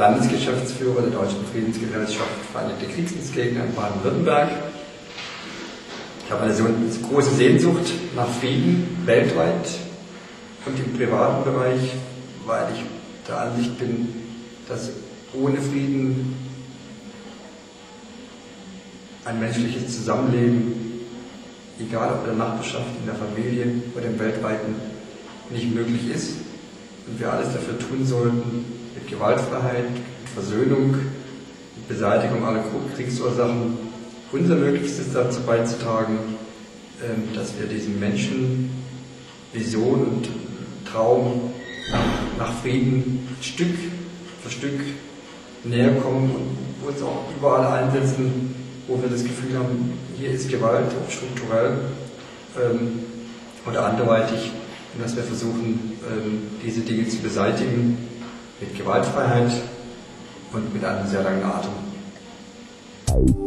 Landesgeschäftsführer der Deutschen Friedensgesellschaft Vereinigte Kriegsdienstgegner in Baden-Württemberg. Ich habe eine so große Sehnsucht nach Frieden weltweit und im privaten Bereich, weil ich der Ansicht bin, dass ohne Frieden ein menschliches Zusammenleben, egal ob in der Nachbarschaft, in der Familie oder im Weltweiten, nicht möglich ist und wir alles dafür tun sollten, mit Gewaltfreiheit, mit Versöhnung, mit Beseitigung aller Kriegsursachen unser Möglichstes dazu beizutragen, dass wir diesen Menschen Vision und Traum nach Frieden Stück für Stück näher kommen und wo uns auch überall einsetzen, wo wir das Gefühl haben, hier ist Gewalt, auch strukturell oder anderweitig, und dass wir versuchen, diese Dinge zu beseitigen mit Gewaltfreiheit und mit einem sehr langen Atem.